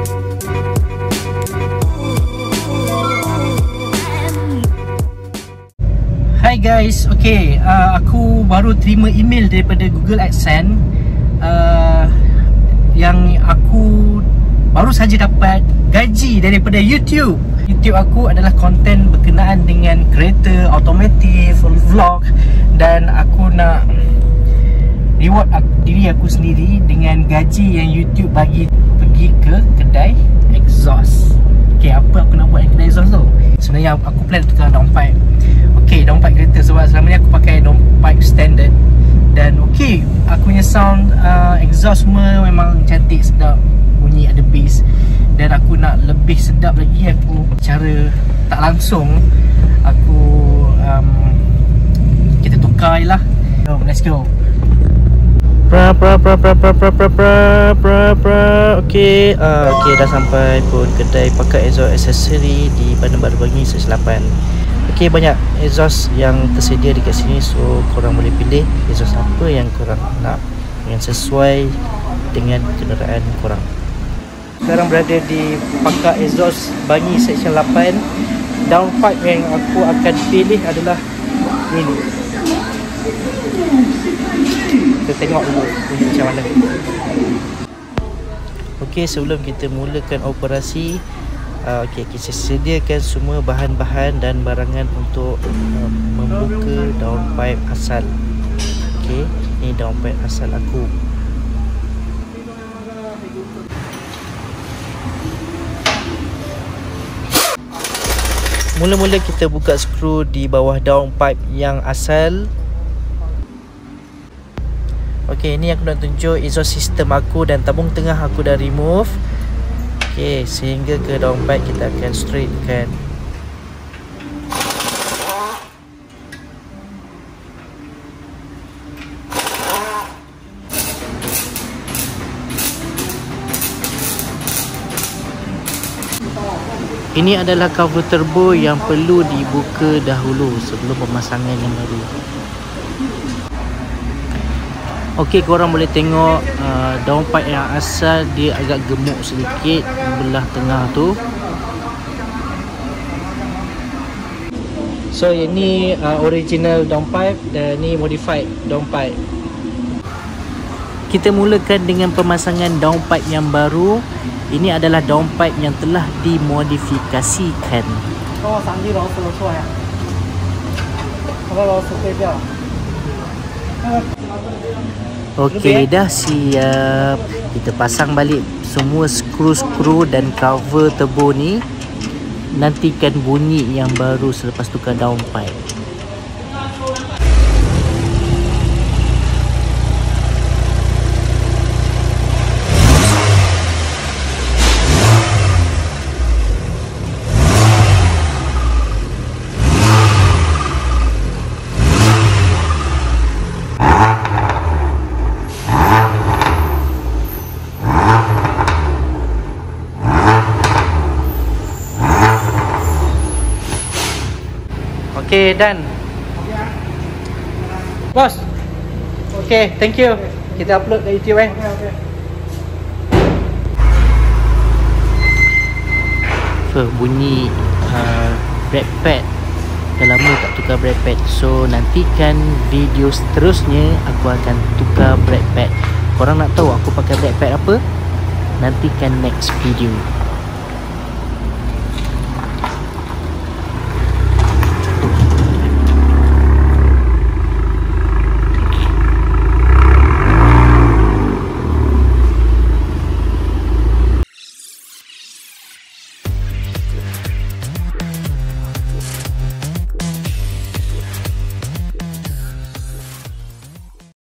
Hi guys, okay, aku baru terima email daripada Google AdSense yang aku baru saja dapat gaji daripada YouTube. YouTube aku adalah konten berkenaan dengan kereta, otomotif, vlog, dan aku nak reward diri aku sendiri dengan gaji yang YouTube bagi pergi ke kedai exhaust. Okay, apa aku nak buat di kedai exhaust tu? Sebenarnya aku plan tukar downpipe. Okay, downpipe kereta sebab selama ni aku pakai downpipe standard. Dan okay, aku punya sound exhaust semua memang cantik, sedap, bunyi ada bass. Dan aku nak lebih sedap lagi, aku cara tak langsung aku kita tukar je lah. So, let's go. Okay, dah sampai pun kedai pakai exhaust aksesori di Bandar Baru Bangi Stage 8. Okay, banyak exhaust yang tersedia dekat sini, so korang boleh pilih exhaust apa yang korang nak yang sesuai dengan kenderaan korang. Sekarang berada di Pakar Exhaust Bangi Section 8. Downpipe yang aku akan pilih adalah ini. Kita tengok dulu bunyi macam mana. Okey, sebelum kita mulakan operasi, okey, kita sediakan semua bahan-bahan dan barangan untuk membuka downpipe asal. Okey, ni downpipe asal aku. Mula-mula kita buka skru di bawah downpipe yang asal. Okey, ini aku nak tunjuk exhaust system aku dan tabung tengah aku dah remove. Okey, sehingga ke downpipe kita akan straightkan. Ini adalah cover turbo yang perlu dibuka dahulu sebelum pemasangan yang baru. Okey, korang boleh tengok downpipe yang asal dia agak gemuk sedikit belah tengah tu. So ini original downpipe dan ni modified downpipe. Kita mulakan dengan pemasangan downpipe yang baru. Ini adalah downpipe yang telah dimodifikasikan. Okey, dah siap. Kita pasang balik semua skru-skru dan cover turbo ni. Nantikan bunyi yang baru selepas tukar downpipe. Okay, done. Bos. Okay, thank you. Kita upload ke YouTube eh. Bunyi brake pad. Dah lama tak tukar brake pad. So nantikan video seterusnya aku akan tukar brake pad. Korang nak tahu aku pakai brake pad apa? Nantikan next video.